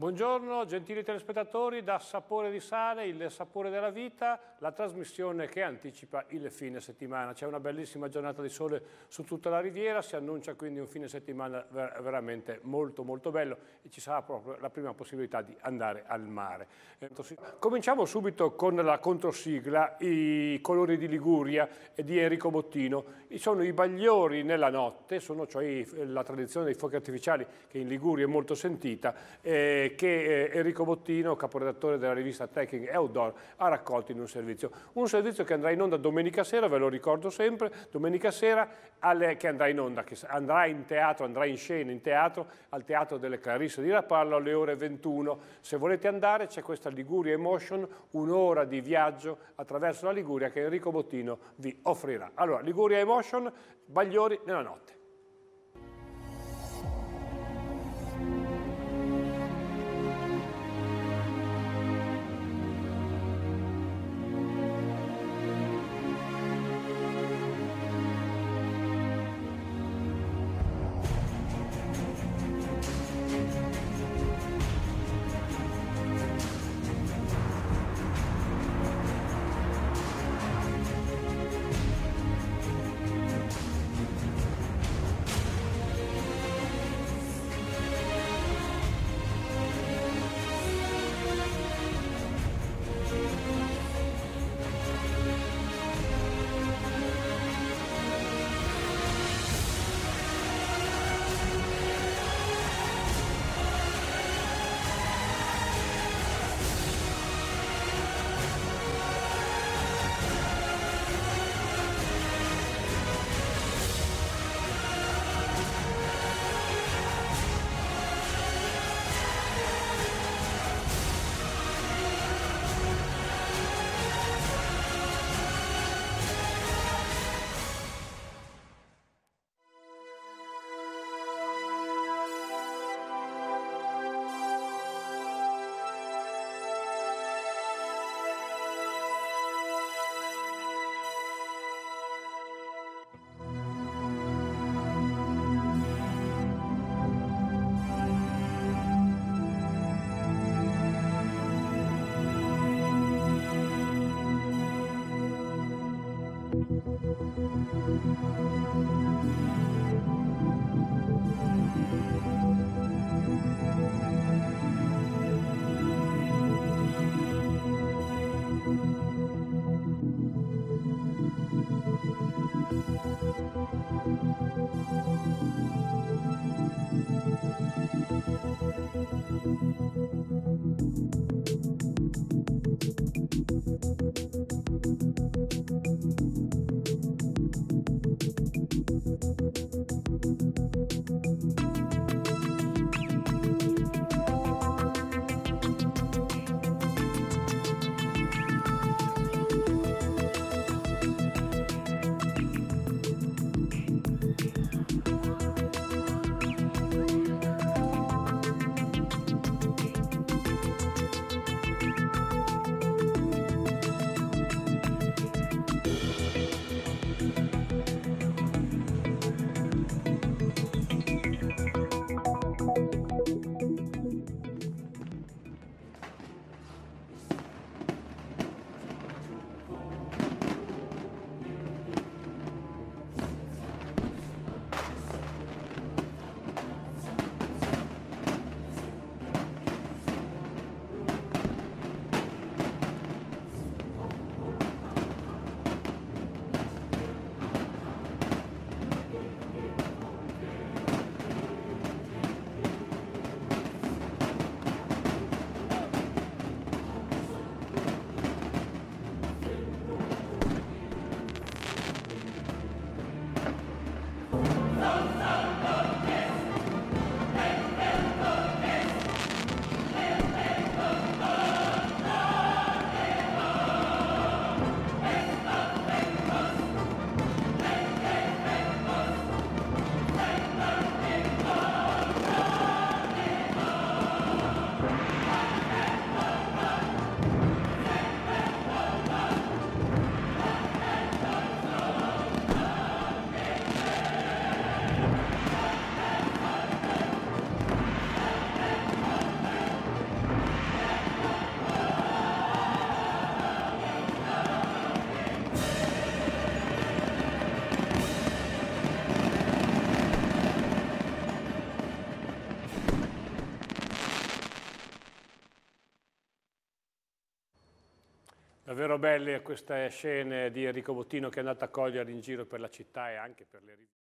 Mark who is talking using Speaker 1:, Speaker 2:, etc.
Speaker 1: Buongiorno gentili telespettatori, da Sapore di Sale, il sapore della vita, la trasmissione che anticipa il fine settimana. C'è una bellissima giornata di sole su tutta la riviera, si annuncia quindi un fine settimana veramente molto bello e ci sarà proprio la prima possibilità di andare al mare. Cominciamo subito con la controsigla, i colori di Liguria e di Enrico Bottino. Sono i bagliori nella notte, sono cioè la tradizione dei fuochi artificiali che in Liguria è molto sentita, che Enrico Bottino, caporedattore della rivista Trekking e Outdoor, ha raccolto in un servizio. Un servizio che andrà in onda domenica sera, ve lo ricordo sempre, domenica sera che andrà in onda, che andrà in teatro, andrà in scena in teatro, al Teatro delle Clarisse di Rapallo alle ore 21. Se volete andare c'è questa Liguria Emotion, un'ora di viaggio attraverso la Liguria che Enrico Bottino vi offrirà. Allora, Liguria Emotion, bagliori nella notte. Davvero belle queste scene di Enrico Bottino che è andato a cogliere in giro per la città e anche per le rive.